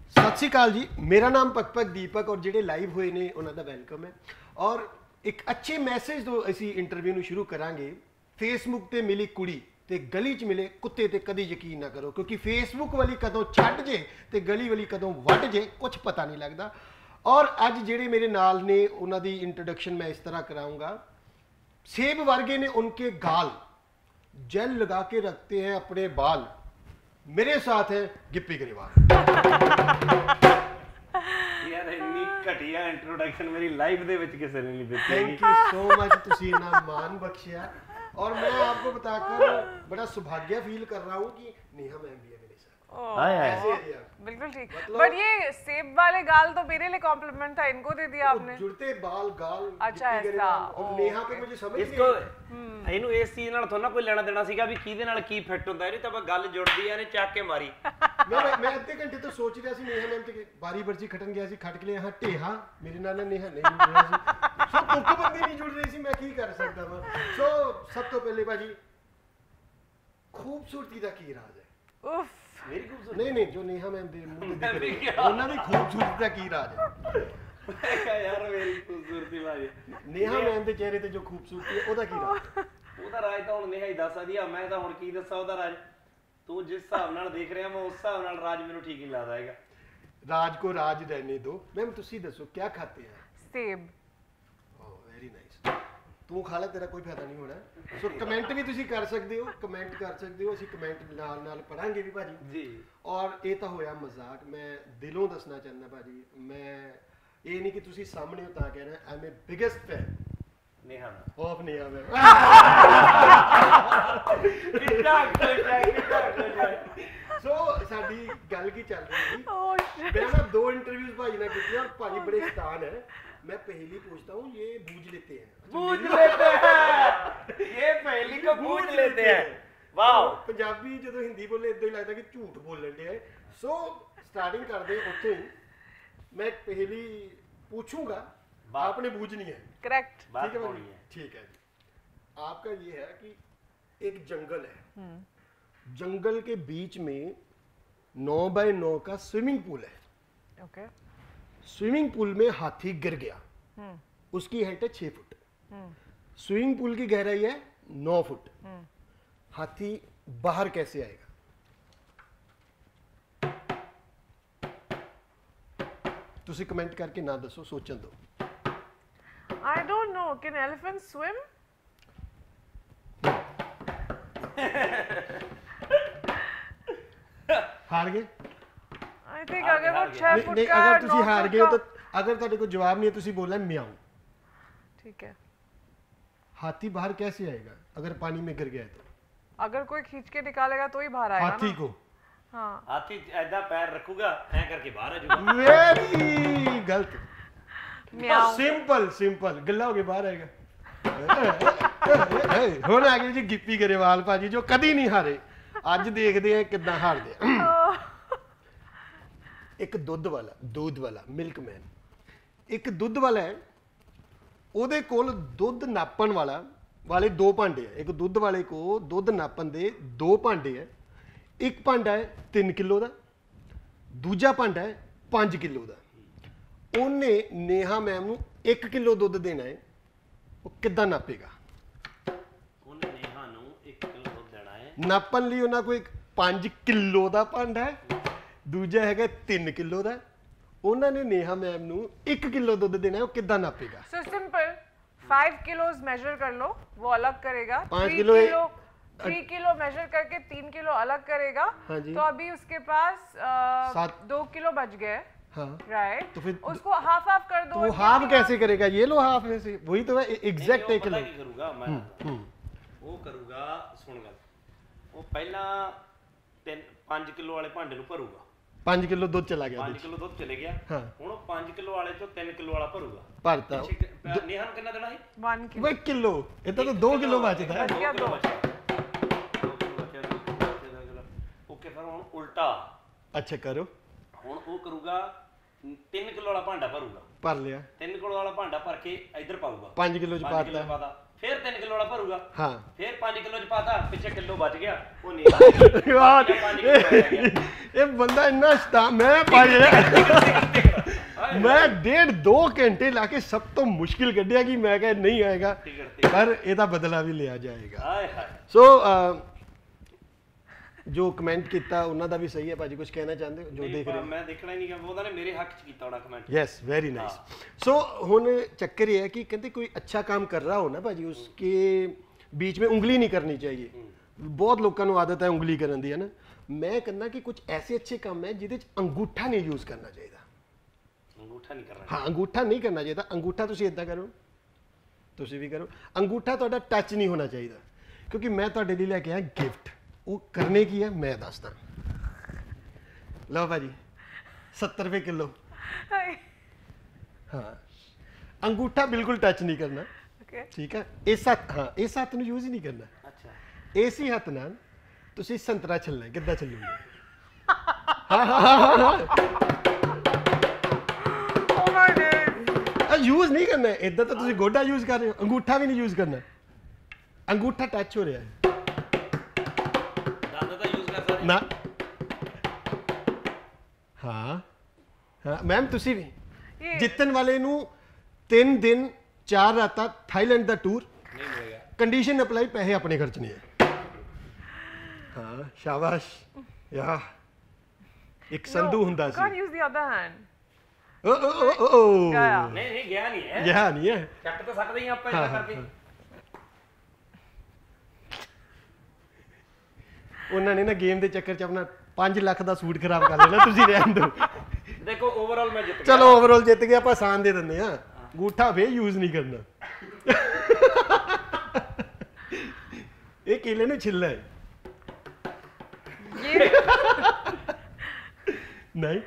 ਸਤਿ ਸ਼੍ਰੀ ਅਕਾਲ ਜੀ, ਮੇਰਾ ਨਾਮ ਪਕਪਕ ਦੀਪਕ ਔਰ ਜਿਹੜੇ ਲਾਈਵ ਹੋਏ ਨੇ ਉਹਨਾਂ ਦਾ ਵੈਲਕਮ ਹੈ। ਔਰ ਇੱਕ ਅੱਛੇ ਮੈਸੇਜ ਤੋਂ ਅਸੀਂ ਇੰਟਰਵਿਊ ਨੂੰ ਸ਼ੁਰੂ ਕਰਾਂਗੇ। ਫੇਸਬੁੱਕ ਤੇ ਮਿਲੀ ਕੁੜੀ ਤੇ ਗਲੀ 'ਚ ਮਿਲੇ ਕੁੱਤੇ ਤੇ ਕਦੀ ਯਕੀਨ ਨਾ ਕਰੋ, ਕਿਉਂਕਿ ਫੇਸਬੁੱਕ ਵਾਲੀ ਕਦੋਂ ਛੱਡ ਜੇ ਤੇ ਗਲੀ ਵਾਲੀ ਕਦੋਂ ਵੱਢ ਜੇ ਕੁਝ ਪਤਾ ਨਹੀਂ ਲੱਗਦਾ। ਔਰ ਅੱਜ ਜਿਹੜੇ ਮੇਰੇ ਨਾਲ ਨੇ ਉਹਨਾਂ ਦੀ ਇੰਟਰੋਡਕਸ਼ਨ मैं इस तरह कराऊंगा। सेब वर्गे ने उनके गाल, जेल लगा के रखते हैं अपने बाल। मेरे साथ है गिप्पी ग्रेवाल। यार इन्नी घटिया इंट्रोडक्शन मेरी लाइफ दे विच किसी ने नहीं दी। थैंक यू सो मच, तुसी इतना मान बख्शिया। और मैं आपको बताकर बड़ा सौभाग्य फील कर रहा हूँ कि नेहा मैम भी है मेरे साथ। ऐसे है यार, बिल्कुल ठीक। बट ये सेब वाले गाल तो मेरे लिए कॉम्प्लीमेंट था, इनको दे दिया आपने। जुड़ते बाल गाल। अच्छा ऐसा। और नेहा पे मुझे समझ इसको ਇਹਨੂੰ ਇਸ ਚੀਜ਼ ਨਾਲ ਥੋੜਾ ਕੋਈ ਲੈਣਾ ਦੇਣਾ ਸੀਗਾ ਵੀ ਕਿਹਦੇ ਨਾਲ ਕੀ ਫਿੱਟ ਹੁੰਦਾ। ਇਹਨੂੰ ਤਾਂ ਗੱਲ ਜੁੜਦੀ ਆ, ਇਹਨੇ ਚੱਕ ਕੇ ਮਾਰੀ। मैं अद्धे घंटे तो सोच रहा सी नेहा मैम ते बारी बर्ची खटन गया सी, खट के लिया ढेहा मेरे नाल नेहा नहीं जुड़ रहा सी। सो कुक बंदे नहीं जुड़ रही सी, मैं की कर सकदा वां। सो सब तो पहले भाजी खूबसूरती दा की राज है? उफ, ਮੇਰੀ ਖੂਬਸੂਰਤੀ नहीं नहीं जो नेहा मैम दे मुंह ते दिख रही है ਉਹਨਾਂ ਦੀ खूबसूरती ਦਾ ਕੀ ਰਾਜ ਹੈ? ਯਾਰ ਮੇਰੀ ਖੂਬਸੂਰਤੀ ਬਾਜੀ नेहा मैम ਦੇ ਚਿਹਰੇ ਤੇ ਜੋ खूबसूरती ਹੈ ਉਹਦਾ ਕੀ ਰਾਜ ਹੈ? ਉਹਦਾ ਰਾਜ ਤਾਂ ਹੁਣ ਨਹੀਂ ਹੀ ਦੱਸ ਸਕਦੀ ਆ। ਮੈਂ ਤਾਂ ਹੁਣ ਕੀ ਦੱਸਾਂ ਉਹਦਾ ਰਾਜ। ਤੂੰ ਜਿਸ ਹਿਸਾਬ ਨਾਲ ਦੇਖ ਰਿਹਾ ਮੈਂ ਉਸ ਹਿਸਾਬ ਨਾਲ ਰਾਜ ਮੈਨੂੰ ਠੀਕ ਨਹੀਂ ਲੱਗਦਾ ਹੈਗਾ। राज को राज रहने दो। मैम ਤੁਸੀਂ ਦੱਸੋ क्या खाते हैं? सेब। Oh very nice. ਤੂੰ ਖਾ ਲੈ, ਤੇਰਾ ਕੋਈ ਫਾਇਦਾ ਨਹੀਂ ਹੋਣਾ। ਸੋ ਕਮੈਂਟ ਵੀ ਤੁਸੀਂ ਕਰ ਸਕਦੇ ਹੋ, ਕਮੈਂਟ ਕਰ ਸਕਦੇ ਹੋ, ਅਸੀਂ ਕਮੈਂਟ ਨਾਲ ਨਾਲ ਪੜਾਂਗੇ ਵੀ ਭਾਜੀ ਜੀ। ਔਰ ਇਹ ਤਾਂ ਹੋਇਆ ਮਜ਼ਾਕ। ਮੈਂ ਦਿਲੋਂ ਦੱਸਣਾ ਚਾਹੁੰਦਾ ਭਾਜੀ, ਮੈਂ ਇਹ ਨਹੀਂ ਕਿ ਤੁਸੀਂ ਸਾਹਮਣੇ ਹੋ ਤਾਂ ਕਹਿ ਰਿਹਾ, I am biggest fan Neha of Neha ma'am. ਕਿੰਨਾ ਖੁਸ਼ ਹੈ, ਕਿੰਨਾ ਖੁਸ਼ ਹੈ। ਸੋ ਸਾਡੀ ਗੱਲ ਕੀ ਚੱਲ ਰਹੀ ਸੀ, ओह शिट। मैं ना 2 इंटरव्यूज भाई ने की और भाई बड़े शैतान है। मैं पहली पूछता हूँ, ये बूझ लेते हैं? बूझ लेते हैं, ये पहली को बूझ लेते हैं। वाह। पंजाबी जो हिंदी बोले इदा ही लगता कि झूठ बोलन दे। सो स्टार्टिंग करते उत्थे ही। मैं पहली पूछूंगा, आपने बूझनी है। करेक्ट। बात ठीक है होनी भाई? है। ठीक है जी। आपका ये है कि एक जंगल है, जंगल के बीच में 9 बाय 9 का स्विमिंग पूल है। ओके। स्विमिंग पूल में हाथी गिर गया, उसकी हाइट है 6 फुट। स्विमिंग पूल की गहराई है 9 फुट। हाथी बाहर कैसे आएगा? तुसी कमेंट करके ना दसो, सोचन दो। I don't know. Can elephants swim? हार गए? I think हार अगर गए, वो हार 6 नहीं, फुट नहीं, का अगर तुसी 9 हार फुट गए हो का- तो अगर तुहाडे को जवाब नहीं है, तुसी बोलना है म्याऊं। ठीक है। हाथी बाहर कैसे आएगा अगर पानी में गिर गया है तो? अगर कोई खींच के निकालेगा तो ही बाहर आएगा हाथी ना। को। हाँ। हाथी ऐदा पैर रखूगा ऐ करके बाहर आ जाऊगा। वेरी गलत। म्याऊं। सिंपल सिंपल गल्ला हो के बाहर आएगा। ਹੁਣ ਆ ਗਏ ਜੀ ਗਿੱਪੀ ਗਰੇਵਾਲ ਭਾਜੀ ਜੋ ਕਦੀ ਨਹੀਂ ਹਾਰੇ। ਅੱਜ ਦੇਖਦੇ ਆ ਕਿੱਦਾਂ ਹਾਰਦੇ ਆ। ਇੱਕ ਦੁੱਧ ਵਾਲਾ ਮਿਲਕਮੈਨ, ਇੱਕ ਦੁੱਧ ਵਾਲਾ ਹੈ, ਉਹਦੇ ਕੋਲ ਦੁੱਧ ਨਾਪਣ ਵਾਲੇ 2 ਭਾਂਡੇ ਆ। ਇੱਕ ਦੁੱਧ ਵਾਲੇ ਕੋ ਦੁੱਧ ਨਾਪਣ ਦੇ 2 ਭਾਂਡੇ ਆ। ਇੱਕ ਭਾਂਡਾ ਹੈ 3 ਕਿਲੋ ਦਾ, ਦੂਜਾ ਭਾਂਡਾ ਹੈ 5 ਕਿਲੋ ਦਾ। ਉਹਨੇ ਨੇਹਾ ਮੈਮ ਨੂੰ 1 ਕਿਲੋ ਦੁੱਧ ਦੇਣਾ ਹੈ, ਉਹ ਕਿੱਦਾਂ ਨਾਪੇਗਾ? ਉਹਨੇ ਨੇਹਾ ਨੂੰ 1 ਕਿਲੋ ਦੁੱਧ ਦੇਣਾ ਹੈ। ਨਾਪਣ ਲਈ ਉਹਨਾਂ ਕੋਲ 5 ਕਿਲੋ ਦਾ ਭਾਂਡਾ ਹੈ, ਦੂਜਾ ਹੈਗਾ 3 ਕਿਲੋ ਦਾ। ਉਹਨਾਂ ਨੇ ਨੇਹਾ ਮੈਮ ਨੂੰ 1 ਕਿਲੋ ਦੁੱਧ ਦੇਣਾ ਹੈ, ਉਹ ਕਿੱਦਾਂ ਨਾਪੇਗਾ? So simple. 5 kilos measure कर लो, वो अलग करेगा। 5 3 किलो 3 किलो measure करके 3 किलो अलग करेगा। हाँ जी। तो अभी उसके पास 2 किलो बच गए। हाँ राइट। तो फिर उसको हाफ हाफ कर दो। तो वो हाफ कैसे करेगा? ये लो हाफ में से वही तो है एग्जैक्ट 1 किलो। ਕੀ ਕਰੂਗਾ ਮੈਂ ਉਹ ਕਰੂਗਾ, ਸੁਣ ਗੱਲ। ਉਹ ਪਹਿਲਾਂ 5 ਕਿਲੋ ਵਾਲੇ ਭਾਂਡੇ ਨੂੰ ਭਰੂਗਾ। 5 ਕਿਲੋ ਦੁੱਧ ਚਲਾ ਗਿਆ। 5 ਕਿਲੋ ਦੁੱਧ ਚਲੇ ਗਿਆ। ਹਾਂ। ਹੁਣ ਉਹ 5 ਕਿਲੋ ਵਾਲੇ ਚੋਂ 3 ਕਿਲੋ ਵਾਲਾ ਭਰੂਗਾ। ਭਰਤਾ ਨੇਹਾ ਨੂੰ ਕਿੰਨਾ ਦੇਣਾ ਸੀ? 1 किलो। वो 1 किलो, इतना तो 2 किलो बचता है। बच गया 2। ओके, फिर ਹੁਣ ਉਲਟਾ। अच्छा करो। ਹੁਣ ਉਹ ਕਰੂਗਾ 3 ਕਿਲੋ ਵਾਲਾ ਭਾਂਡਾ ਭਰੂਗਾ। भर लिया। 3 ਕਿਲੋ ਵਾਲਾ ਭਾਂਡਾ ਭਰ ਕੇ ਇੱਧਰ ਪਾਊਗਾ। 5 किलो च 5 ਕਿਲੋ पाता। ਪਾਦਾ। ਫਿਰ 3 ਕਿਲੋ ਵਾਲਾ ਭਰੂਗਾ ਹਾਂ ਫਿਰ 5 ਕਿਲੋ ਚ ਪਾਤਾ ਪਿੱਛੇ ਕਿਲੋ ਬਚ ਗਿਆ ਉਹ ਨਹੀਂ ਯਾਰ 5 ਕਿਲੋ ਰਹਿ ਗਿਆ ਇਹ ਬੰਦਾ ਇੰਨਾ ਮੈਂ ਭਾਈ ਮੈਂ 1.5-2 ਘੰਟੇ ਲਾ ਕੇ ਸਭ ਤੋਂ ਮੁਸ਼ਕਿਲ ਕੱਢਿਆ ਕਿ ਮੈਂ ਕਿਹਾ ਨਹੀਂ ਆਏਗਾ ਪਰ ਇਹਦਾ ਬਦਲਾ ਵੀ ਲਿਆ ਜਾਏਗਾ ਹਾਏ ਹਾਏ ਸੋ ਜੋ ਕਮੈਂਟ ਕੀਤਾ ਉਹਨਾਂ ਦਾ ਵੀ ਸਹੀ ਹੈ ਭਾਜੀ ਕੁਝ ਕਹਿਣਾ ਚਾਹੁੰਦੇ ਹੋ ਜੋ ਦੇਖ ਰਹੇ ਮੈਂ ਦੇਖਣਾ ਹੀ ਨਹੀਂ ਕਿ ਉਹਦਾ ਨੇ ਮੇਰੇ ਹੱਕ ਚ ਕੀਤਾ ਹੋਣਾ comment yes very nice so ਹੁਣ ਚੱਕਰ ये है कि कहते कोई अच्छा काम कर रहा हो ना भाजी उसके बीच में उंगली नहीं करनी चाहिए बहुत लोगों ਨੂੰ ਆਦਤ ਹੈ ਉਂਗਲੀ ਕਰਨ ਦੀ ਹੈ ਨਾ ਮੈਂ ਕਹਿੰਦਾ ਕਿ ਕੁਝ ਐਸੇ ਅੱਛੇ ਕੰਮ ਹੈ ਜਿਹਦੇ ਚ ਅੰਗੂਠਾ ਨਹੀਂ ਯੂਜ਼ ਕਰਨਾ ਚਾਹੀਦਾ ਅੰਗੂਠਾ ਨਹੀਂ ਕਰਨਾ ਹਾਂ ਅੰਗੂਠਾ ਨਹੀਂ ਕਰਨਾ ਚਾਹੀਦਾ ਅੰਗੂਠਾ ਤੁਸੀਂ ਇਦਾਂ ਕਰੋ ਤੁਸੀਂ ਵੀ ਕਰੋ ਅੰਗੂਠਾ ਤੁਹਾਡਾ ਟੱਚ ਨਹੀਂ ਹੋਣਾ ਚਾਹੀਦਾ ਕਿਉਂਕਿ ਮੈਂ ਤੁਹਾਡੇ ਲਈ ਲੈ ਕੇ ਆਇਆ ਗਿਫਟ ਉਹ ਕਰਨੇ ਕੀ ਹੈ ਮੈਂ ਦੱਸਦਾ ਲਓ ਭਾਜੀ 70 ਰੁਪਏ ਕਿਲੋ ਹਾਂ ਅੰਗੂਠਾ ਬਿਲਕੁਲ ਟੱਚ ਨਹੀਂ ਕਰਨਾ ਓਕੇ ਠੀਕ ਹੈ ਇਸ ਹੱਥ ਨੂੰ ਯੂਜ਼ ਹੀ ਨਹੀਂ ਕਰਨਾ ਅੱਛਾ ਇਸੇ ਹੱਥ ਨਾਲ ਤੁਸੀਂ ਸੰਤਰਾ ਛਿੱਲਣਾ ਹੈ ਕਿੱਦਾਂ ਛਿੱਲੋਗੇ ਓ ਮਾਈ ਗॉड ਯੂਜ਼ ਨਹੀਂ ਕਰਨਾ ਇਦਾਂ ਤਾਂ ਤੁਸੀਂ ਗੋਡਾ ਯੂਜ਼ ਕਰ ਰਹੇ ਹੋ ਅੰਗੂਠਾ ਵੀ ਨਹੀਂ ਯੂਜ਼ ਕਰਨਾ ਅੰਗੂਠਾ ਟੱਚ ਹੋ ਰਿਹਾ ਹੈ ਦੰਦ ਦਾ ਯੂਜ਼ ਕਰ ਸਕਦੇ ਨਾ ਹਾਂ ਹਾਂ ਮੈਮ ਤੁਸੀਂ ਵੀ ਜਿੱਤਣ ਵਾਲੇ ਨੂੰ 3 ਦਿਨ 4 ਰਾਤਾਂ ਥਾਈਲੈਂਡ ਦਾ ਟੂਰ ਨਹੀਂ ਮਿਲੇਗਾ ਕੰਡੀਸ਼ਨ ਅਪਲਾਈ ਪੈਸੇ ਆਪਣੇ ਖਰਚਣੇ ਹੈ ਹਾਂ ਸ਼ਾਬਾਸ਼ ਯਾ ਇੱਕ ਸੰਧੂ ਹੁੰਦਾ ਸੀ can't use the other hand ਓ ਓ ਓ ਓ ਗਿਆ ਨਹੀਂ ਗਿਆ ਨਹੀਂ ਹੈ ਯਾ ਨਹੀਂ ਹੈ ਚੱਕ ਤਾਂ ਸਕਦੇ ਹੀ ਆਪਾਂ ਇਹ ਕਰਕੇ ਉਹਨਾਂ ਨੇ ਨਾ ਗੇਮ ਦੇ ਚੱਕਰ 'ਚ ਆਪਣਾ 5 ਲੱਖ ਦਾ ਸੂਟ ਖਰਾਬ ਕਰ ਲੈਣਾ ਤੁਸੀਂ ਰਹਿਣ ਦਿਓ ਦੇਖੋ ਓਵਰਆਲ ਮੈਂ ਜਿੱਤ ਗਿਆ ਚਲੋ ਓਵਰਆਲ ਜਿੱਤ ਗਏ ਆਪਾਂ ਆਸਾਨ ਦੇ ਦਿੰਦੇ ਆ ਅੰਗੂਠਾ ਫੇ ਯੂਜ਼ ਨਹੀਂ ਕਰਨਾ ਇਹ ਕੇਲੇ ਨੂੰ ਛਿੱਲਣਾ ਹੈ ਨਹੀਂ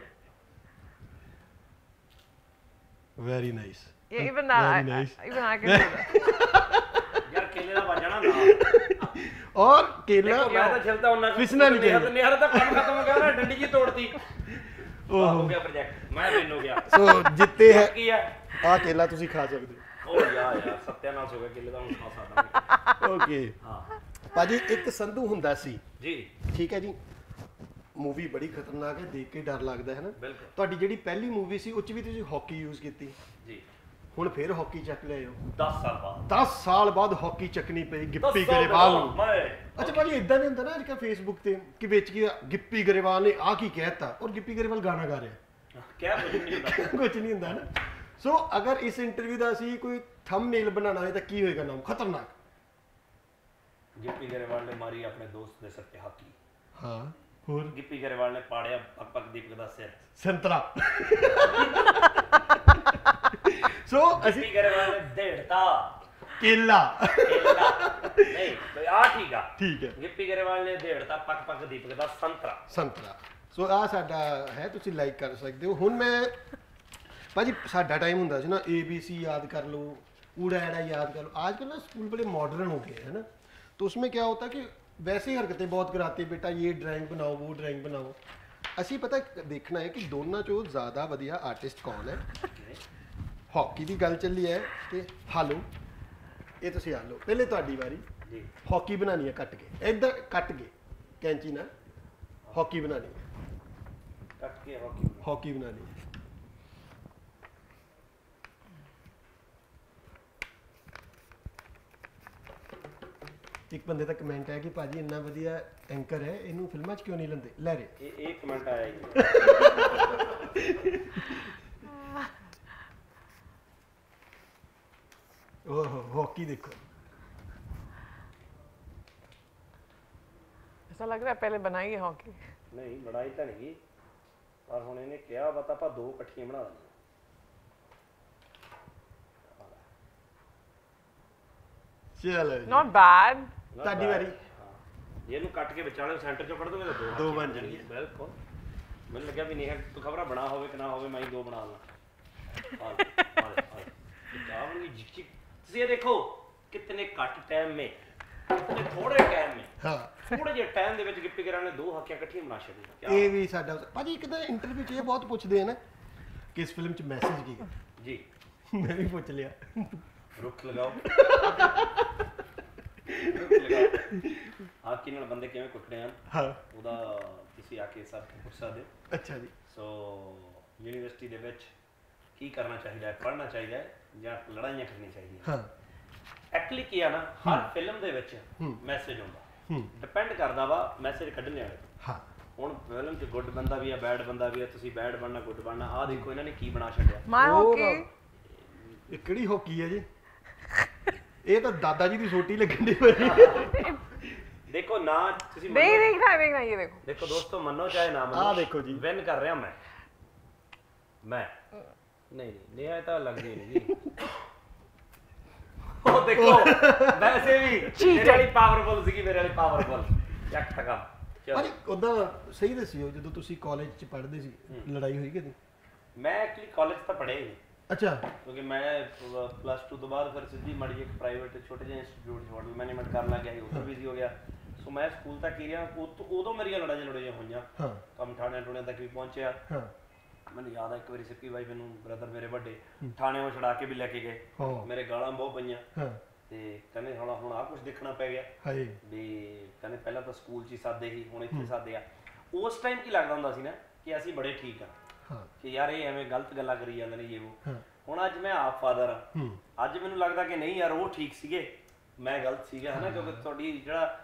very nice Yeah, even that, Very nice. even I can do that. ਯਾਰ ਕੇਲੇ ਦਾ ਵਜਣਾ ਨਾ ਔਰ ਕੇਲਾ ਦੇਖੋ ਮੈਂ ਤਾਂ ਛਿਲਦਾ ਉਹਨਾਂ ਫਿਸਣਾ ਨਹੀਂ ਚਾਹੀਦਾ। ਨਿਹਰ ਤਾਂ ਕੰਮ ਖਤਮ ਹੋ ਗਿਆ ਨਾ ਡੰਡੀ ਜੀ ਤੋੜਤੀ ਉਹ ਹੋ ਗਿਆ ਪ੍ਰੋਜੈਕਟ ਮੈਂ ਮੈਨੂੰ ਗਿਆ ਸੋ ਜਿੱਤੇ ਹੈ ਕੀ ਹੈ ਆ ਕੇਲਾ ਤੁਸੀਂ ਖਾ ਸਕਦੇ ਉਹ ਯਾਰ ਸੱਤਿਆਨਾਸ਼ ਹੋ ਗਿਆ ਕੇਲੇ ਦਾ ਹੁਣ ਖਾ ਸਕਦਾ ਹੋ ਓਕੇ ਹਾਂ ਭਾਜੀ ਇੱਕ ਸੰਧੂ ਹੁੰਦਾ ਸੀ ਜੀ ਠੀਕ ਹੈ ਜੀ ਮੂਵੀ ਬੜੀ ਖਤਰਨਾਕ ਹੈ ਦੇਖ ਕੇ ਡਰ ਲੱਗਦਾ ਹੈ ਨਾ ਬਿਲਕੁਲ ਤੁਹਾਡੀ ਜਿਹੜੀ ਪਹਿਲੀ ਮੂਵੀ ਸੀ ਉਹ 'ਚ ਵੀ ਤੁਸੀਂ ਹਾਕੀ ਯੂਜ਼ ਕੀਤੀ ਜੀ ਹੁਣ ਫਿਰ ਹਾਕੀ ਚੱਕ ਲਿਆਏ ਹੋ 10 ਸਾਲ ਬਾਅਦ 10 ਸਾਲ ਬਾਅਦ ਹਾਕੀ ਚੱਕਣੀ ਪਈ ਗਿੱਪੀ 10 ਸਾਲ ਗਰੇਵਾਲ ਨੂੰ ਮੈਂ ਅੱਛਾ ਭਾਜੀ ਇਦਾਂ ਨਹੀਂ ਹੁੰਦਾ ਨਾ ਅੱਜ ਕੱਲ੍ਹ ਫੇਸਬੁੱਕ ਤੇ ਕਿ ਵਿੱਚ ਕੀ ਗਿੱਪੀ ਗਰੇਵਾਲ ਨੇ ਆ ਕੀ ਕਹਿਤਾ ਔਰ ਗਿੱਪੀ ਗਰੇਵਾਲ ਗਾਣਾ ਗਾ ਰਿਹਾ ਕਿਆ ਕੁਝ ਨਹੀਂ ਹੁੰਦਾ ਕੁਝ ਨਹੀਂ ਹੁੰਦਾ ਨਾ ਸੋ ਅਗਰ ਇਸ ਇੰਟਰਵਿਊ ਦਾ ਅਸੀਂ ਕੋਈ ਥੰਬਨੇਲ ਬਣਾਉਣਾ ਹੈ ਤਾਂ ਕੀ ਹੋਏਗਾ ਨਾਮ ਖਤਰਨਾਕ ਗਿੱਪੀ ਗਰੇਵਾਲ ਨੇ ਮਾਰੀ ਆਪਣੇ ਦੋਸਤ ਦੇ ਸਿਰ ਤੇ ਹਾਕੀ ਹਾਂ ਹੋਰ ਗਿੱਪੀ ਗਰੇਵਾਲ ਨੇ ਪਾੜਿਆ ਪੱਕ ਦੀਪਕ ਦਾ ਸਿਰ ਸੰਤਰਾ ਸੋ ਅਸੀਂ ਗਿੱਪੀ ਗਰੇਵਾਲ ਨੇ ਢੇੜਤਾ ਕੇਲਾ ਨਹੀਂ ਆ ਠੀਕ ਆ ਠੀਕ ਹੈ ਗਿੱਪੀ ਗਰੇਵਾਲ ਨੇ ਢੇੜਤਾ ਪੱਕ ਦੀਪਕ ਦਾ ਸੰਤਰਾ ਸੰਤਰਾ ਸੋ ਆ ਸਾਡਾ ਹੈ ਤੁਸੀਂ ਲਾਈਕ ਕਰ ਸਕਦੇ ਹੋ ਹੁਣ ਮੈਂ ਭਾਜੀ ਸਾਡਾ ਟਾਈਮ ਹੁੰਦਾ ਸੀ ਨਾ ABC याद कर लो ऊड़ा एड़ा याद कर लो आजकल ना स्कूल बड़े मॉडर्न हो गए हैं ना तो उसमें क्या होता है कि वैसे ही हरकतें बहुत कराते बेटा ये ड्राइंग बनाओ वो ड्राइंग बनाओ ਅਸੀਂ ਪਤਾ ਦੇਖਣਾ ਹੈ ਕਿ ਦੋਨਾਂ ਚੋਂ ਜ਼ਿਆਦਾ ਵਧੀਆ ਆਰਟਿਸਟ ਕੌਣ ਹੈ ਹਾਕੀ ਦੀ ਗੱਲ ਚੱਲੀ ਹੈ ਤੇ ਹਾਲੋ ਇਹ ਤੁਸੀਂ ਹਾਲੋ ਪਹਿਲੇ ਤੁਹਾਡੀ ਵਾਰੀ ਜੀ ਹਾਕੀ ਬਣਾਣੀ ਹੈ ਕੱਟ ਕੇ ਇੱਧਰ ਕੱਟ ਕੇ ਕੈਂਚੀ ਨਾਲ ਹਾਕੀ ਬਣਾਣੀ ਹੈ ਕੱਟ ਕੇ ਹਾਕੀ ਹਾਕੀ ਬਣਾਣੀ ਹੈ ਇੱਕ ਬੰਦੇ ਦਾ ਕਮੈਂਟ ਹੈ ਕਿ ਭਾਜੀ ਇੰਨਾ ਵਧੀਆ ਐਂਕਰ ਹੈ ਇਹਨੂੰ ਫਿਲਮਾਂ 'ਚ ਕਿਉਂ ਨਹੀਂ ਲੈਂਦੇ ਲੈ ਰਹੇ ਇਹ ਕਮੈਂਟ ਆਇਆ ਜੀ ਓਹ ਹਾਕੀ ਦੇਖੋ ऐसा लग रहा है पहले बनाई है हॉकी ਨਹੀਂ ਲੜਾਈ ਤਾਂ ਨਹੀਂ ਗਈ ਪਰ ਹੁਣ ਇਹਨੇ ਕਿਹਾ ਵਾ ਤਾਂ ਆਪਾਂ ਦੋ ਇਕੱਠੀਆਂ ਬਣਾ ਦਿੰਦੇ ਚਲੋ ਜੀ। not bad ਤੁਹਾਡੀ ਵਾਰੀ ਜੇ ਇਹਨੂੰ ਕੱਟ ਕੇ ਵਿਚਾਲੇ ਸੈਂਟਰ ਚੋਂ ਕੱਢ ਦੋਗੇ ਤਾਂ ਦੋ ਬਣ ਜਾਣਗੀਆਂ। ਬਿਲਕੁਲ ਮੈਨੂੰ ਲੱਗਿਆ ਵੀ ਨਹੀਂ ਤੂੰ ਖਬਰਾਂ ਬਣਾ ਹੋਵੇ ਕਿ ਨਾ ਹੋਵੇ ਮੈਂ ਹੀ ਦੋ ਬਣਾ ਲਾਂ ਚਾਹ ਬਣੀ ਜਿੱਕੀ ਤੁਸੀਂ ਇਹ ਦੇਖੋ ਕਿਤਨੇ ਘੱਟ ਟਾਈਮ ਮੇ ਕਿਤਨੇ ਥੋੜੇ ਟਾਈਮ ਮੇ ਹਾਂ ਥੋੜੇ ਜਿਹੇ ਟਾਈਮ ਦੇ ਵਿੱਚ ਗਿੱਪੀ ਗਰੇਵਾਲ ਨੇ ਦੋ ਹਾਕੀਆਂ ਇਕੱਠੀਆਂ ਬਣਾ ਛੱਡੀਆਂ ਇਹ ਵੀ ਸਾਡਾ ਭਾਜੀ ਇੱਕ ਤਾਂ ਇੰਟਰਵਿਊ 'ਚ ਇਹ ਬਹੁਤ ਪੁੱਛਦੇ ਆ ਨਾ ਕਿ ਇਸ ਫਿਲਮ 'ਚ ਮੈਸੇਜ ਕੀ ਹੈ ਜੀ ਮੈਂ ਵੀ ਪੁੱਛ ਲਿਆ ਰੁੱਖ ਲਗਾਓ ਰੁੱਖ ਲਗਾਓ ਹਾਕੀ ਨਾਲ ਬੰਦੇ ਕਿਵੇਂ ਕੁੱਟਣੇ ਹਨ ਹਾਂ ਉਹਦਾ ਤੁਸੀਂ ਆ ਕੇ ਸਭ ਪੁੱਛ ਸਕਦੇ ਹੋ ਅੱਛਾ ਜੀ ਸੋ ਯੂਨੀਵਰਸਿਟੀ ਦੇ ਵਿੱਚ ਕੀ ਕਰਨਾ ਚਾਹੀਦਾ ਹੈ ਪੜ੍ਹਨਾ ਚਾਹੀਦਾ ਹੈ ਜਾਂ ਲੜਾਈਆਂ ਕਰਨੀਆਂ ਚਾਹੀਦੀਆਂ ਹਾਂ ਐਕਚੁਅਲੀ ਕੀ ਆ ਨਾ ਹਰ ਫਿਲਮ ਦੇ ਵਿੱਚ ਮੈਸੇਜ ਹੁੰਦਾ ਡਿਪੈਂਡ ਕਰਦਾ ਵਾ ਮੈਸੇਜ ਕੱਢਣੇ ਵਾਲੇ ਹਾਂ ਹੁਣ ਫਿਲਮ 'ਚ ਗੁੱਡ ਬੰਦਾ ਵੀ ਆ ਬੈਡ ਬੰਦਾ ਵੀ ਆ ਤੁਸੀਂ ਬੈਡ ਬਣਨਾ ਗੁੱਡ ਬਣਨਾ ਆਹ ਦੇਖੋ ਇਹਨਾਂ ਨੇ ਕੀ ਬਣਾ ਛੱਡਿਆ ਮਾਈ ਹਾਕੀ ਇਹ ਕਿਹੜੀ ਹਾਕੀ ਹੈ ਜੀ ਇਹ ਤਾਂ ਦਾਦਾ ਜੀ ਦੀ ਸੋਟੀ ਲੱਗਣ ਦੀ ਪਈ ਦੇਖੋ ਨਾ ਤੁਸੀਂ नहीं देखना है देखना ये देखो ਦੇਖੋ ਦੋਸਤੋ ਮੰਨੋ ਚਾਹੇ ਨਾ ਮੰਨੋ ਆਹ ਦੇਖੋ ਜੀ ਵਿਨ ਕਰ ਰਿਹਾ ਮੈਂ ਨਹੀਂ ਇਹ ਤਾਂ ਲੱਗਦੀ ਨਹੀਂ ਜੀ ਉਹ ਦੇਖੋ ਵੈਸੇ ਵੀ ਮੇਰੇ ਵਾਲੀ ਪਾਵਰਫੁਲ ਸੀਗੀ ਮੇਰੇ ਵਾਲੀ ਪਾਵਰਫੁਲ ਚੱਕ ਟਕਾ ਭਾਜੀ ਉਦਾਂ ਸਹੀ ਦੱਸਿਓ ਜਦੋਂ ਤੁਸੀਂ ਕਾਲਜ 'ਚ ਪੜ੍ਹਦੇ ਸੀ ਲੜਾਈ ਹੋਈ ਕਦੀ ਮੈਂ ਐਕਚੁਅਲੀ ਕਾਲਜ ਤਾਂ ਪੜ੍ਹਿਆ ਹੀ ਨਹੀਂ ਅੱਛਾ ਕਿਉਂਕਿ ਮੈਂ ਪਲੱਸ 2 ਤੋਂ ਬਾਅਦ ਫਿਰ ਸਿੱਧੀ ਮੜੀ ਇੱਕ ਪ੍ਰਾਈਵੇਟ ਛੋਟੇ ਜਿਹੇ ਇੰਸਟੀਚਿਊਟ 'ਚ ਹੋਟਲ ਮੈਨੇਜਮੈਂਟ ਕਰਨ ਲੱਗ ਗਿਆ ਉੱਧਰ ਬਿਜ਼ੀ ਹੋ ਗਿਆ ਸੋ ਮੈਂ ਸਕੂਲ ਤੱਕ ਹੀ ਰਿਹਾ ਉਦੋਂ ਮੇਰੀਆਂ ਲੜਾਈਆਂ ਹੋਈਆਂ ਹਾਂ ਕੰਮ ਠਾਣਿਆਂ ਤੱਕ ਵੀ ਪਹੁੰਚਿਆ ਹਾਂ ਮੈਨੂੰ ਯਾਦ ਆ ਇੱਕ ਵਾਰੀ ਸਿੱਪੀ ਬਾਈ ਮੈਨੂੰ ਬ੍ਰਦਰ ਮੇਰੇ ਵੱਡੇ ਥਾਣਿਓਂ ਛੁਡਾ ਕੇ ਵੀ ਲੈ ਕੇ ਗਏ ਹਾਂ ਮੇਰੇ ਗਾਲਾਂ ਬਹੁਤ ਪਈਆਂ ਹਾਂ ਤੇ ਕਹਿੰਦੇ ਹੁਣ ਆਹ ਕੁਝ ਦੇਖਣਾ ਪੈ ਗਿਆ ਹਾਏ ਵੀ ਕਹਿੰਦੇ ਪਹਿਲਾਂ ਤਾਂ ਸਕੂਲ 'ਚ ਹੀ ਸਾਦੇ ਸੀ ਹੁਣ ਇੱਥੇ ਸਾਦੇ ਆ ਉਸ ਟਾਈਮ ਕੀ ਲੱਗਦਾ ਹੁੰਦਾ ਸੀ ਨਾ ਕਿ ਅਸੀਂ ਬੜੇ ਠੀਕ ਆ ਹਾਂ ਕਿ ਯਾਰ ਇਹ ਐਵੇਂ ਗਲਤ ਗੱਲਾਂ ਕਰੀ ਜਾਂਦੇ ਨੇ ਉਹ ਹਾਂ ਹੁਣ ਅੱਜ ਮੈਂ ਆਪ ਫਾਦਰ ਆ ਅੱਜ ਮੈਨੂੰ ਲੱਗਦਾ ਕਿ ਨਹੀਂ ਯਾਰ ਉਹ ਠੀਕ ਸੀਗੇ ਮੈਂ ਗਲਤ ਸੀਗਾ ਹਨਾ ਕਿਉਂਕਿ ਤੁਹਾਡੀ ਜਿਹੜਾ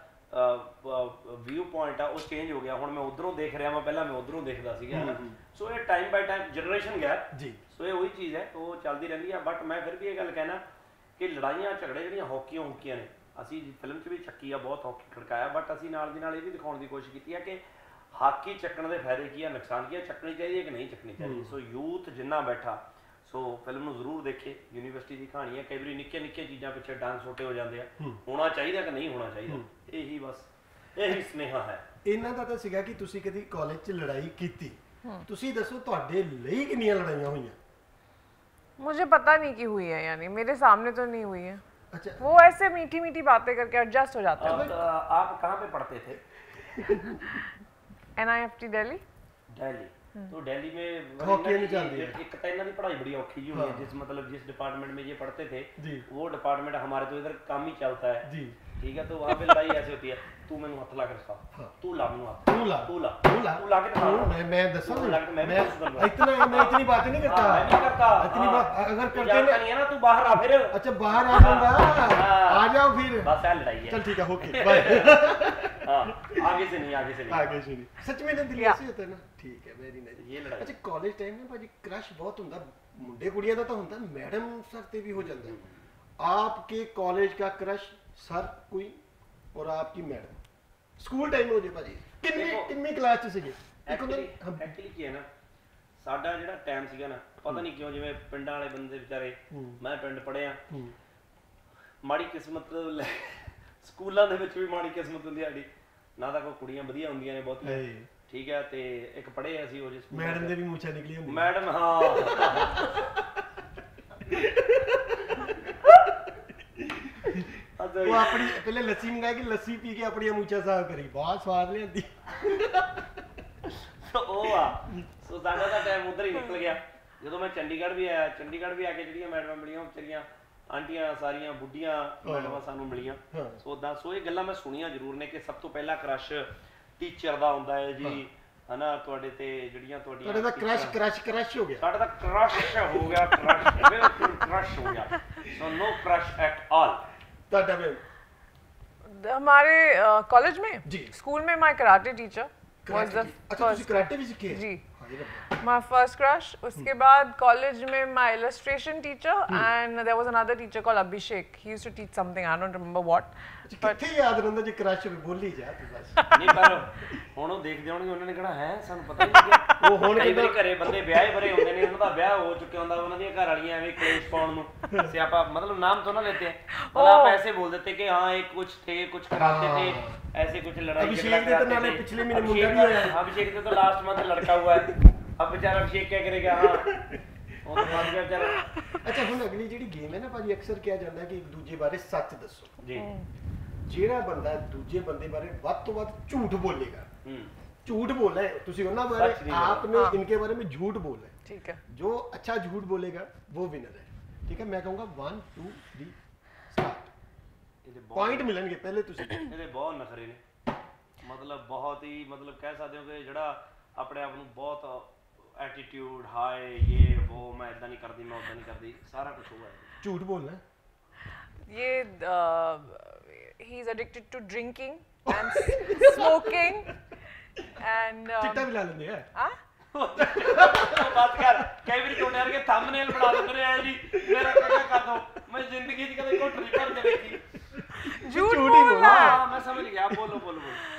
ਵਿਊ ਪੁਆਇੰਟ ਆ ਉਹ ਚੇਂਜ ਹੋ ਗਿਆ ਹੁਣ ਮੈਂ ਉਧਰੋਂ ਦੇਖ ਰਿਹਾ ਵਾਂ ਪਹਿਲਾਂ ਮੈਂ ਉਧਰੋਂ ਦੇਖਦਾ ਸੀਗਾ ਹਨਾ ਸੋ ਇਹ time by time generation gap ਜੀ ਸੋ ਇਹ ਉਹੀ ਚੀਜ਼ ਹੈ ਉਹ ਚੱਲਦੀ ਰਹਿੰਦੀ ਆ ਬਟ ਮੈਂ ਫਿਰ ਵੀ ਇਹ ਗੱਲ ਕਹਿਣਾ ਕਿ ਲੜਾਈਆਂ ਝਗੜੇ ਜਿਹੜੀਆਂ ਹਾਕੀਆਂ ਨੇ ਅਸੀਂ ਫਿਲਮ 'ਚ ਵੀ ਚੱਕੀ ਆ ਬਹੁਤ ਹਾਕੀ ਖੜਕਾਇਆ ਬਟ ਅਸੀਂ ਨਾਲ ਦੀ ਨਾਲ ਇਹ ਵੀ ਦਿਖਾਉਣ ਦੀ ਕੋਸ਼ਿਸ਼ ਕੀਤੀ ਆ ਕਿ ਹਾਕੀ ਚੱਕਣ ਦੇ ਫਾਇਦੇ ਕੀ ਆ ਨੁਕਸਾਨ ਕੀ ਆ ਚੱਕਣੀ ਚਾਹੀਦੀ ਹੈ ਕਿ ਨਹੀਂ ਚੱਕਣੀ ਚਾਹੀਦੀ ਸੋ ਯੂਥ ਜਿੰਨਾ ਬੈਠਾ ਸੋ ਫਿਲਮ ਨੂੰ ਜ਼ਰੂਰ ਦੇਖੇ ਯੂਨੀਵਰਸਿਟੀ ਦੀ ਕਹਾਣੀ ਹੈ ਕਈ ਵਾਰੀ ਨਿੱਕੀਆਂ ਚੀਜ਼ਾਂ ਪਿੱਛੇ ਡੰਗ ਛੋਟੇ ਹੋ ਜਾਂਦੇ ਆ ਹੋਣਾ ਚਾਹੀਦਾ ਕਿ ਨਹੀਂ ਹੋਣਾ ਚਾਹੀਦਾ ਇਹੀ ਬਸ ਇਹੀ ਸੁਨੇਹਾ ਹੈ ਇਹਨਾਂ ਦਾ ਤਾਂ ਸੀਗਾ ਕਿ ਤੁਸੀਂ ਕਦੀ ਕਾਲਜ 'ਚ ਲੜਾਈ ਕੀਤੀ ਤੁਸੀਂ ਦੱਸੋ ਤੁਹਾਡੇ ਲਈ ਕਿੰਨੀਆਂ ਲੜਾਈਆਂ ਹੋਈਆਂ मुझे पता नहीं कि हुई है यानी मेरे सामने तो नहीं हुई है अच्छा वो ऐसे मीठी मीठी बातें करके एडजस्ट हो जाते हैं आप कहाँ पे पढ़ते थे NIFT दिल्ली दिल्ली तो दिल्ली में हॉकी नहीं चलती है एक तो इन्हों की पढ़ाई बड़ी औखी जी हुई है जिस मतलब जिस डिपार्टमेंट में ये पढ़ते थे जी वो डिपार्टमेंट हमारे तो इधर काम ही चलता है जी ठीक है तो वहाँ पे लड़ाई ऐसी होती है तू मैंने हथ ला के दिखा तू ला मैंने हाथ तू ला के दिखा मैं दसा मैं इतना मैं इतनी बातें नहीं करता मैं नहीं करता इतनी बात अगर करते नहीं है ना तू बाहर आ फिर अच्छा बाहर आ जाऊंगा आ जाओ फिर बस यार लड़ाई है चल ठीक है ओके बाय हाँ आगे से नहीं आगे से नहीं सच में दिल ऐसे होता है ना ठीक है वेरी नाइस ये लड़ाई अच्छा कॉलेज टाइम में भाजी क्रश बहुत ਹੁੰਦਾ ਮੁੰਡੇ ਕੁੜੀਆਂ ਦਾ ਤਾਂ ਹੁੰਦਾ ਮੈਡਮ ਸਰ ਤੇ ਵੀ ਹੋ ਜਾਂਦਾ आपके कॉलेज का क्रश सर कोई और आपकी मैडम स्कूल टाइम हो जे भाजी कितनी क्लास ਚ ਸੀਗੇ ਐਕਚੁਅਲੀ ਕੀ ਹੈ ਨਾ ਸਾਡਾ ਜਿਹੜਾ ਟਾਈਮ ਸੀਗਾ ਨਾ ਪਤਾ ਨਹੀਂ ਕਿਉਂ ਜਿਵੇਂ ਪਿੰਡਾਂ ਵਾਲੇ ਬੰਦੇ ਵਿਚਾਰੇ ਮੈਂ ਪਿੰਡ ਪੜਿਆ ਮਾੜੀ ਕਿਸਮਤ ਸਕੂਲਾਂ ਦੇ ਵਿੱਚ ਵੀ ਮਾੜੀ ਕਿਸਮਤ ਹੁੰਦੀ ਸਾਡੀ ਨਾ ਤਾਂ ਕੋਈ ਕੁੜੀਆਂ ਵਧੀਆ ਹੁੰਦੀਆਂ ਨੇ ਬਹੁਤੀਆਂ ਠੀਕ ਹੈ ਤੇ ਇੱਕ ਪੜ੍ਹੇ ਅਸੀਂ ਉਹ ਜਿਸ ਮੈਡਮ ਦੇ ਵੀ ਮੁੱਛਾਂ ਨਿਕਲੀਆਂ ਹੁੰਦੀਆਂ ਮੈਡਮ ਹਾਂ ਉਹ ਆਪਣੀ ਪਹਿਲੇ ਲੱਸੀ ਮੰਗਾਈ ਕਿ ਲੱਸੀ ਪੀ ਕੇ ਆਪਣੀਆਂ ਮੁੱਛਾਂ ਸਾਫ਼ ਕਰੀ ਬਹੁਤ ਸਵਾਦ ਲਿਆਂਦੀ ਉਹ ਆ ਸੋ ਸਾਡਾ ਤਾਂ ਟਾਈਮ ਉਧਰ ਹੀ ਨਿਕਲ ਗਿਆ ਜਦੋਂ ਮੈਂ ਚੰਡੀਗੜ੍ਹ ਵੀ ਆਇਆ ਆ ਕੇ ਜਿਹੜੀਆਂ ਮੈਡਮਾਂ ਮਿਲੀਆਂ ਵਿਚਾਰੀਆਂ ਆਂਟੀਆਂ ਸਾਰੀਆਂ ਬੁੱਢੀਆਂ ਮੈਡਮਾਂ ਸਾਨੂੰ ਮਿਲੀਆਂ ਸੋ ਇਹ ਗੱਲਾਂ ਮੈਂ ਸੁਣੀਆਂ ਜ਼ਰੂਰ ਨੇ ਕਿ ਸਭ ਤੋਂ ਪਹਿਲਾ ਕ੍ਰਸ਼ ਟੀਚਰ ਦਾ ਹੁੰਦਾ ਹੈ ਜੀ ਹਨਾ ਤੁਹਾਡੇ ਤੇ ਜਿਹੜੀਆਂ ਤੁਹਾਡੀਆਂ ਤੁਹਾਡਾ ਕ੍ਰਸ਼ ਹੋ ਗਿਆ ਸਾਡਾ ਤਾਂ ਕ੍ਰਸ਼ ਹੋ ਗਿਆ ਬਿਲਕੁਲ ਕ੍ਰਸ਼ ਹੋ ਗਿਆ ਸੋ ਨੋ ਕ੍ਰਸ਼ ਐਟ ਆਲ ਤੁਹਾਡਾ ਵੀ हमारे कॉलेज में जी स्कूल में my karate teacher was the अच्छा ਤੁਸੀਂ कराटे भी सीखे जी माय फर्स्ट क्रश उसके बाद कॉलेज में my illustration teacher and there was another teacher called Abhishek he used to teach something I don't remember what ਕਿੱਥੇ ਯਾਦ ਰਹਿੰਦਾ ਜੇ ਕ੍ਰਸ਼ ਹੋਵੇ ਬੋਲੀ ਜਾ ਤੂੰ ਬਸ ਨਹੀਂ ਪਰ ਹੁਣ ਉਹ ਦੇਖਦੇ ਹੋਣਗੇ ਉਹਨਾਂ ਨੇ ਕਿਹੜਾ ਹੈ ਸਾਨੂੰ ਪਤਾ ਹੀ ਨਹੀਂ ਲੱਗਿਆ ਉਹ ਹੁਣ ਕਈ ਵਾਰੀ ਘਰੇ ਬੰਦੇ ਵਿਆਹੇ ਭਰੇ ਹੁੰਦੇ ਨੇ ਉਹਨਾਂ ਦਾ ਵਿਆਹ ਹੋ ਚੁੱਕਿਆ ਹੁੰਦਾ ਉਹਨਾਂ ਦੀਆਂ ਘਰ ਵਾਲੀਆਂ ਐਵੇਂ ਕਲੇਸ਼ ਪਾਉਣ ਨੂੰ ਸਿਆਪਾ मतलब नाम तो ना लेते हैं और आप ऐसे बोल देते कि हाँ एक कुछ थे कुछ कराते थे ऐसे कुछ लड़ाई झगड़ा कराते थे पिछले महीने मुंडा भी आया अभिषेक ने तो लास्ट मंथ लड़का हुआ है अब बेचारा अभिषेक क्या करेगा हाँ ਉਹ ਤਾਂ ਬਾਤ ਵਿਚਾਰਾ ਅੱਛਾ ਹੁਣ ਅਗਲੀ ਜਿਹੜੀ ਗੇਮ ਹੈ ਨਾ ਭਾਜੀ ਅਕਸਰ ਕਿਹਾ ਜਾਂਦਾ ਕਿ ਇੱਕ ਦੂਜੇ ਬਾਰੇ ਸੱਚ ਦੱਸੋ ਜੀ ਜਿਹੜਾ ਬੰਦਾ ਦੂਜੇ ਬੰਦੇ ਬਾਰੇ ਵੱਧ ਤੋਂ ਵੱਧ ਝੂਠ ਬੋਲੇਗਾ झूठ बोलना है तुसी ਉਹਨਾਂ ਬਾਰੇ आपने इनके बारे में झूठ बोलना है ठीक है जो अच्छा झूठ बोलेगा वो विनर है ਠੀਕ ਹੈ ਮੈਂ ਕਹੂੰਗਾ 1 2 3 ਸਟਾਰਟ ਇਹਦੇ ਪੁਆਇੰਟ ਮਿਲਣਗੇ ਪਹਿਲੇ ਤੁਸੀਂ ਇਹਦੇ ਬਹੁਤ ਨਖਰੇ ਨੇ ਮਤਲਬ ਬਹੁਤ ਹੀ ਮਤਲਬ ਕਹਿ ਸਕਦੇ ਹੋ ਕਿ ਜਿਹੜਾ ਆਪਣੇ ਆਪ ਨੂੰ ਬਹੁਤ ਐਟੀਟਿਊਡ ਹਾਈ ਇਹ ਉਹ ਮੈਂ ਇਦਾਂ ਨਹੀਂ ਕਰਦੀ ਮੈਂ ਉਦਾਂ ਨਹੀਂ ਕਰਦੀ ਸਾਰਾ ਕੁਝ ਉਹ ਹੈ ਝੂਠ ਬੋਲਣਾ ये he's addicted to drinking and smoking and ਚਿੱਟਾ ਵੀ ਲਾ ਲੈਂਦੇ ਆ हाँ ਬਾਤ ਕਰ ਕਈ ਵਾਰੀ ਤੁਹਾਡੇ ਵਰਗੇ ਥੰਬਨੇਲ ਬਣਾ ਦਿੰਦੇ ਨੇ ਐ ਜੀ ਮੇਰਾ ਕਿਹੜਾ ਕਰ ਦੋ ਮੈਂ ਜ਼ਿੰਦਗੀ 'ਚ ਕਦੇ ਘੁੱਟ ਨਹੀਂ ਭਰ ਕੇ ਵੇਖੀ झूठ ही बोलना बोला। है ਹਾਂ ਮੈਂ ਸਮਝ ਗਿਆ ਬੋਲੋ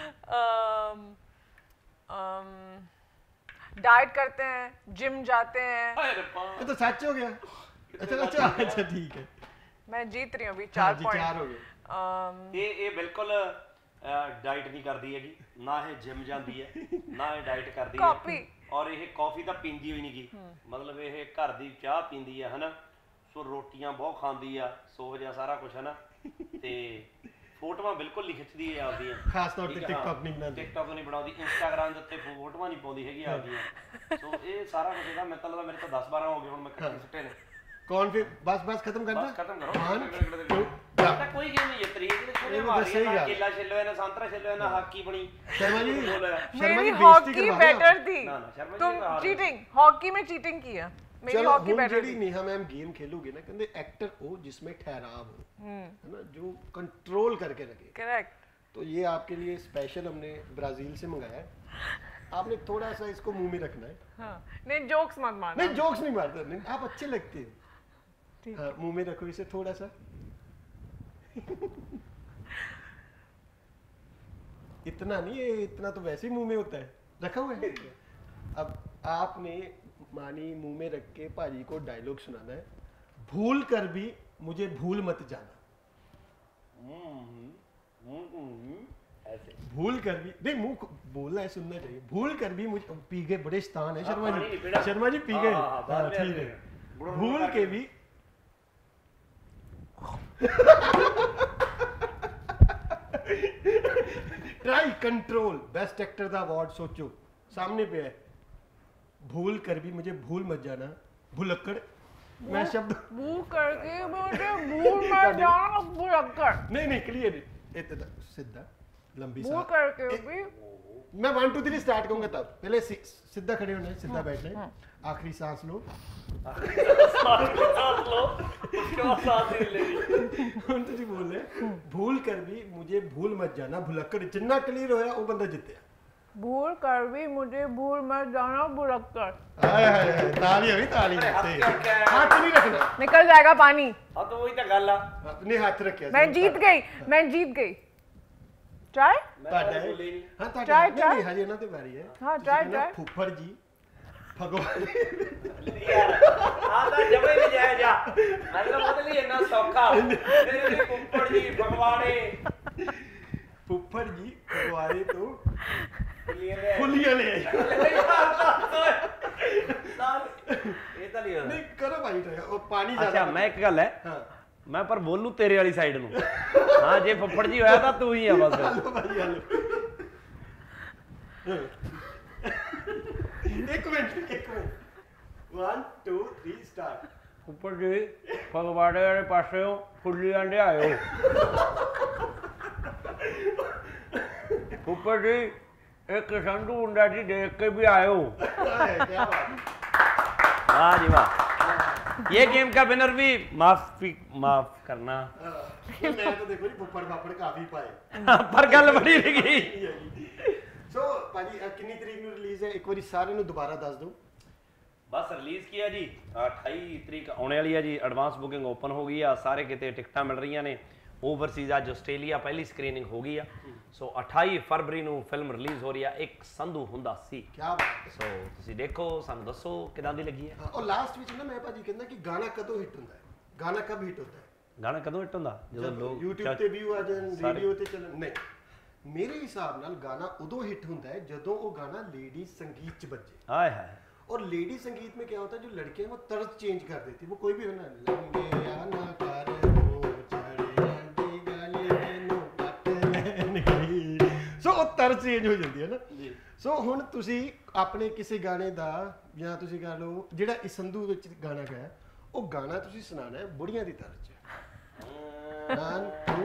डाइट करते हैं जिम जाते हैं ਹਾਏ ਰੱਬਾ ਇਹ ਤਾਂ ਸੱਚ ਹੋ ਗਿਆ ਅੱਛਾ ਠੀਕ ਹੈ मैं जीत रही हूँ अभी हाँ 4 जी, पॉइंट 4 हो गए ਇਹ ਬਿਲਕੁਲ ਡਾਈਟ ਨਹੀਂ ਕਰਦੀ ਹੈਗੀ ਨਾ ਇਹ ਜਿਮ ਜਾਂਦੀ ਹੈ ਨਾ ਇਹ ਡਾਈਟ ਕਰਦੀ ਹੈ कॉफी ਔਰ ਇਹ ਕਾਫੀ ਤਾਂ ਪੀਂਦੀ ਹੋਈ ਨਹੀਂਗੀ ਮਤਲਬ ਇਹ ਘਰ ਦੀ ਚਾਹ ਪੀਂਦੀ ਆ ਹਨਾ ਸੋ ਰੋਟੀਆਂ ਬਹੁਤ ਖਾਂਦੀ ਆ ਸੋ ਜਿਹਾ ਸਾਰਾ ਕੁਝ ਹਨਾ ਤੇ ਫੋਟੋਆਂ ਬਿਲਕੁਲ ਨਹੀਂ ਖਿੱਚਦੀ ਹੈ ਆਪਦੀਆਂ ਖਾਸ ਤੌਰ ਤੇ ਟਿਕਟੌਕ ਨਹੀਂ ਬਣਾਉਂਦੀ ਟਿਕਟੌਕ ਨਹੀਂ ਬਣਾਉਂਦੀ ਇੰਸਟਾਗ੍ਰਾਮ ਦੇ ਉੱਤੇ ਫੋਟੋਆਂ ਨਹੀਂ ਪਾਉਂਦੀ ਹੈਗੀ ਆਪਦੀਆਂ ਸੋ ਇਹ ਸਾਰਾ ਕੁਝ ਇਹਦਾ ਮੈਨੂੰ ਤਾਂ ਲੱਗਦਾ ਮੇਰੇ ਤਾਂ 10 12 ਹੋ ਗਏ ਹੁਣ ਮੈਂ ਇਕੱਠੇ ਸੁੱਟੇ ਨੇ ਕੌਣ ਫਿਰ ਬਸ ਖਤਮ ਕਰਨਾ ਬਸ ਖਤਮ ਕਰੋ 1 2 ਤਾਂ ਕੋਈ ਗੇਮ ਨਹੀਂ ਜਿੱਤ ਰਹੀ ਜਿਹੜੇ ਛੋਟੇ ਇਹ ਤਾਂ ਮਾਰੀ ਸਹੀ ਨਾ ਗੱਲ। ਕੇਲਾ ਛਿੱਲੋ ਇਹਨਾਂ ਸੰਤਰਾ ਛਿੱਲੋ ਇਹਨਾਂ ਹਾਕੀ ਬਣੀ शर्मा जी ਬੋਲਿਆ। शर्मा मेरी जी बेइज्जती हॉकी करवा रहे हो बेटर थी ना, ना, शर्मा जी तुम हार गए। चीटिंग हॉकी में चीटिंग की है मेरी चलो हॉकी हम बेटर ਜਿਹੜੀ थी नेहा मैम गेम खेलोगे ना कहते एक्टर हो जिसमें ठहराव हो है ना जो कंट्रोल करके रखे करेक्ट तो ये आपके लिए स्पेशल हमने ब्राजील से मंगाया है आपने थोड़ा सा इसको मुंह में रखना है हाँ नहीं जोक्स मत मारना नहीं जोक्स नहीं मारते नहीं, आप अच्छे लगते हैं ठीक। हाँ मुंह में रखो इसे थोड़ा सा इतना नहीं है इतना तो वैसे ही मुंह में होता है रखा हुआ है अब आपने मानी मुंह में रख के भाजी को डायलॉग सुनाना है भूल कर भी मुझे भूल मत जाना ऐसे भूल कर भी नहीं मुंह बोलना है सुनना चाहिए भूल कर भी मुझे पी गए बड़े स्थान है हाँ, शर्मा पानी नहीं जी पीना। शर्मा जी पी हाँ, गए हाँ, हाँ, बाद हाँ, में ठीक आते है हैं। बुढ़ा भूल बुढ़ा के करके। भी ट्राई कंट्रोल बेस्ट एक्टर का अवार्ड सोचो सामने पे है भूल कर भी मुझे भूल मत जाना भुलक्कड़ मैं शब्द भूल करके मुझे भूल मत जाना भुलक्कड़ नहीं क्लियर इतना सीधा लंबी भूल सांस करके भी मैं 1 2 3 स्टार्ट करूंगा तब पहले सीधा खड़े होना है सीधा बैठना है आखिरी सांस लो ਹੁਣ ਤੁਸੀਂ ਬੋਲੇ ਭੂਲ ਕਰ ਵੀ ਮੁਝੇ ਭੂਲ ਮਤ ਜਾਣਾ ਭੁਲੱਕੜ ਜਿੰਨਾ ਕਲੀਅਰ ਹੋਇਆ ਉਹ ਬੰਦਾ ਜਿੱਤਿਆ भूल कर भी मुझे भूल मत जाना भुलक्कड़ ਹਾਏ ਹਾਏ ਤਾਲੀ ਹੋਈ ਤਾਲੀ ਸਹੀ ਹੱਥ ਨਹੀਂ ਰੱਖਣਾ निकल जाएगा पानी ਹਾਂ ਤਾਂ ਉਹੀ ਤਾਂ ਗੱਲ ਆ ਆਪਣੇ ਹੱਥ ਰੱਖਿਆ मैं जीत गई ट्राई ਤੁਹਾਡਾ ਹੈ। ਬੋਲੇ ਨਹੀਂ ਹਾਂ ਤੁਹਾਡਾ Try, ਨਹੀਂ, ਨਹੀਂ ਹਜੇ ਇਹਨਾਂ ਤੇ ਵਾਰੀ ਹੈ ਹਾਂ, ਤੁਸੀਂ try, ਕਹਿੰਦੇ try। ਫੁੱਫੜ ਜੀ ਭਗਵਾਨ ਯਾਰ ਆ ਤਾਂ ਜਮੇ ਨਹੀਂ ਜਾਇਆ ਜਾ ਮਤਲਬ ਉਹਦੇ ਲਈ ਇੰਨਾ ਸੌਖਾ ਤੇਰੇ ਲਈ ਕੁੱਪੜ ਜੀ ਭਗਵਾਨੇ ਫੁੱਫੜ ਜੀ ਭਗਵਾਨੇ ਤੋਂ ਫੁੱਲੀਆਂ ਲੈ ਫੁੱਲੀਆਂ ਲੈ ਆਈ। ਇਹ ਤਾਂ ਨਹੀਂ ਨਹੀਂ ਕਰੋ ਭਾਈ try, ਉਹ ਪਾਣੀ ਅੱਛਾ ਜ਼ਿਆਦਾ ਮੈਂ ਇੱਕ ਗੱਲ ਹੈ ਹਾਂ ਮੈਂ ਪਰ ਬੋਲੂ ਤੇਰੇ ਵਾਲੀ ਸਾਈਡ ਨੂੰ ਹਾਂ ਜੇ ਫੁੱਫੜ ਜੀ ਹੋਇਆ ਤਾਂ ਤੂੰ ਹੀ ਆ ਬਸ ਹਲੋ ਭਾਈ ਹਲੋ ਇੱਕ ਮਿੰਟ 1 2 3 ਸਟਾਰਟ ਫੁੱਫੜ ਜੀ ਫਗਵਾੜੇ ਵਾਲੇ ਪਾਸਿਓਂ ਫੁੱਲੀਆਂ ਲਿਆਇਓ ਫੁੱਫੜ ਜੀ ਇੱਕ ਸੰਧੂ ਮੁੰਡਾ ਜੀ ਦੇਖ ਕੇ ਵੀ ਆਇਓ क्या बात वाह जी वाह ये गेम का विनर भी माफ करना है मैं तो देखो जी फुੱਫੜ ਪਾਪੜ ਕਾਫੀ ਪਾਏ पर गल बड़ी रही ਸੋ ਭਾਜੀ ਕਿੰਨੀ ਤਰੀਕ ਨੂੰ ਰਿਲੀਜ਼ ਹੈ ਇੱਕ ਵਾਰੀ ਸਾਰਿਆਂ ਨੂੰ ਦੁਬਾਰਾ ਦੱਸ ਦਿਓ बस रिलीज किया जी 28 तरीक आने वाली है जी एडवांस बुकिंग ओपन हो गई है सारे किते टिकटां मिल रही ने ओवरसीज अज आस्ट्रेलिया पहली स्क्रीनिंग हो गई है सो 28 फरवरी ਨੂੰ ਫਿਲਮ ਰਿਲੀਜ਼ ਹੋ ਰਹੀ ਹੈ ਇੱਕ ਸੰਧੂ ਹੁੰਦਾ ਸੀ ਕੀ ਬਾਤ ਹੈ ਸੋ ਤੁਸੀਂ ਦੇਖੋ ਸਾਨੂੰ ਦੱਸੋ ਕਿਦਾਂ ਦੀ ਲੱਗੀ ਹੈ ਹਾਂ, ਔਰ ਲਾਸਟ ਵਿੱਚ ਨਾ ਮੈਂ ਭਾਜੀ ਕਹਿੰਦਾ ਕਿ ਗਾਣਾ ਕਦੋਂ ਹਿੱਟ ਹੁੰਦਾ ਹੈ ਗਾਣਾ ਕਬ ਹਿੱਟ ਹੁੰਦਾ ਹੈ ਗਾਣਾ ਕਦੋਂ ਹਿੱਟ ਹੁੰਦਾ ਜਦੋਂ ਲੋਕ YouTube ਤੇ ਵਿਊ ਆ ਜਾਣ ਸਾਰੇ- ਰੇਡੀਓ ਤੇ ਚੱਲਣ ਨਹੀਂ ਮੇਰੇ ਹਿਸਾਬ ਨਾਲ ਗਾਣਾ ਉਦੋਂ ਹਿੱਟ ਹੁੰਦਾ ਹੈ ਜਦੋਂ ਉਹ ਗਾਣਾ ਲੇਡੀ संगीत ਚ ਵੱਜੇ हाय हाय और लेडी संगीत में क्या होता है जो लड़के हैं वो तर्ज चेंज कर देती है वो कोई भी होना लंगे आना कर वो चढ़े दी गली मैनू पट लैन गई सो वो तर्ज चेंज हो जाती है ना जी ਸੋ ਹੁਣ ਤੁਸੀਂ ਆਪਣੇ ਕਿਸੇ ਗਾਣੇ ਦਾ ਜਾਂ ਤੁਸੀਂ ਕਹ ਲਓ ਜਿਹੜਾ ਇਸ ਸੰਧੂ ਵਿੱਚ ਗਾਣਾ ਗਾਇਆ ਉਹ ਗਾਣਾ ਤੁਸੀਂ ਸੁਣਾਣਾ ਹੈ ਬੁੜੀਆਂ ਦੀ ਤਰ੍ਹਾਂ 'ਚ। 1 2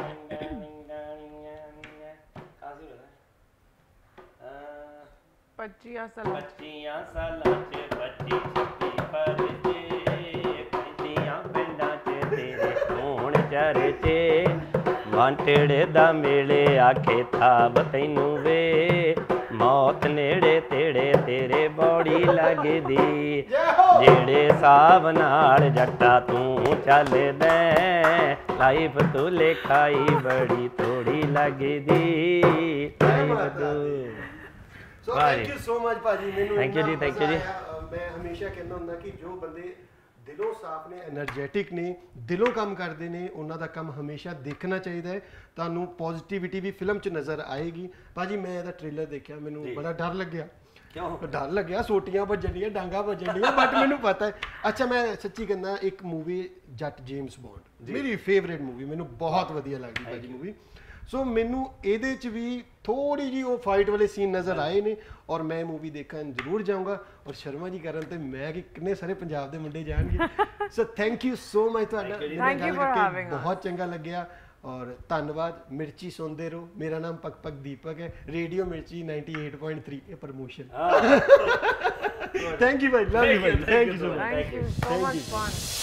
25 ਸਾਲਾਂ 25 ਸਾਲਾਂ ਚ ਬੱਚੀ ਛੱਪੀ ਪਰ ਜੇ ਪੈਂਦੀਆਂ ਪਿੰਡਾਂ ਚ ਤੇਰੇ ਹੋਣ ਚਰਚੇ ਵਾਂਟੜ ਦਾ ਮੇਲੇ ਆਖੇ ਥਾਬ ਤੈਨੂੰ ਵੇ ਮੌਤ ਨੇੜੇ ਤੇੜੇ ਤੇਰੇ ਬੌੜੀ ਲੱਗਦੀ ਜਿਹੜੇ ਸਾਬ ਨਾਲ ਜੱਟਾ ਤੂੰ ਚੱਲਦਾ ਲਾਈਫ ਤੂੰ ਲਿਖਾਈ ਬੜੀ ਥੋੜੀ ਲੱਗਦੀ ਲਾਈਫ ਤੂੰ so thank you so much ਭਾਜੀ ਮੈਨੂੰ Thank you ਜੀ, ਇੰਨਾ thank you ਜੀ। ਮਜ਼ਾ ਆਇਆ। ਮੈਂ ਹਮੇਸ਼ਾ ਕਹਿੰਦਾ ਹੁੰਦਾ ਕਿ ਜੋ ਬੰਦੇ ਦਿਲੋਂ ਸਾਫ਼ ਨੇ એનર્ਜੈਟਿਕ ਨੇ ਦਿਲੋਂ ਕੰਮ ਕਰਦੇ ਨੇ ਉਹਨਾਂ ਦਾ ਕੰਮ ਹਮੇਸ਼ਾ ਦੇਖਣਾ ਚਾਹੀਦਾ ਹੈ। ਤੁਹਾਨੂੰ ਪੋਜ਼ਿਟਿਵਿਟੀ ਵੀ ਫਿਲਮ 'ਚ ਨਜ਼ਰ ਆਏਗੀ। ਭਾਜੀ ਮੈਂ ਇਹਦਾ ਟ੍ਰੇਲਰ ਦੇਖਿਆ ਮੈਨੂੰ ਬੜਾ ਡਰ ਲੱਗਿਆ। ਕਿਉਂ ਡਰ ਲੱਗਿਆ ਸੋਟੀਆਂ ਵੱਜਣੀਆਂ ਡਾਂਗਾ ਵੱਜਣੀਆਂ ਬਟ ਮੈਨੂੰ ਪਤਾ ਹੈ। ਅੱਛਾ ਮੈਂ ਸੱਚੀ ਕਹਿੰਦਾ ਇੱਕ ਮੂਵੀ ਜੱਟ ਜੇਮਸ ਬੌਂਡ ਮੇਰੀ ਫੇਵਰੇਟ ਮੂਵੀ ਮੈਨੂੰ ਬਹੁਤ ਵਧੀਆ ਲੱਗਦੀ ਭਾਜੀ ਮੂਵੀ। ਸੋ ਮੈਨੂੰ ਇਹਦੇ 'ਚ ਵੀ ਥੋੜੀ ਜੀ ਉਹ ਫਾਈਟ ਵਾਲੇ ਸੀਨ ਨਜ਼ਰ ਆਏ ਨੇ ਔਰ ਮੈਂ ਮੂਵੀ ਦੇਖਣ ਜ਼ਰੂਰ ਜਾਊਂਗਾ ਔਰ ਸ਼ਰਮਾ ਜੀ ਕਰਨ ਤੇ ਮੈਂ ਕਿ ਕਿੰਨੇ ਸਾਰੇ ਪੰਜਾਬ ਦੇ ਮੁੰਡੇ ਜਾਣਗੇ। So thank you so much ਤੁਹਾਡਾ Thank you for having us. ਬਹੁਤ ਚੰਗਾ ਲੱਗਿਆ ਔਰ ਧੰਨਵਾਦ। ਮਿਰਚੀ ਸੁਣਦੇ ਰਹੋ। ਮੇਰਾ ਨਾਮ ਪਕਪਕ ਦੀਪਕ ਹੈ ਰੇਡੀਓ ਮਿਰਚੀ 98.3 ਇਹ ਪ੍ਰਮੋਸ਼ਨ। ਥੈਂਕ ਯੂ ਭਾਈ ਲਵ ਯੂ ਭਾਈ thank you so much Thank you. So much fun.